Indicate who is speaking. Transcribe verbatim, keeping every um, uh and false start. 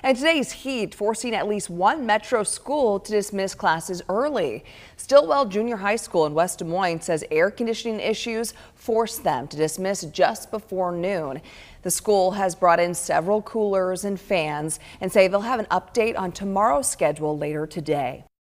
Speaker 1: And today's heat forcing at least one metro school to dismiss classes early. Stillwell Junior High School in West Des Moines says air conditioning issues forced them to dismiss just before noon. The school has brought in several coolers and fans and say they'll have an update on tomorrow's schedule later today.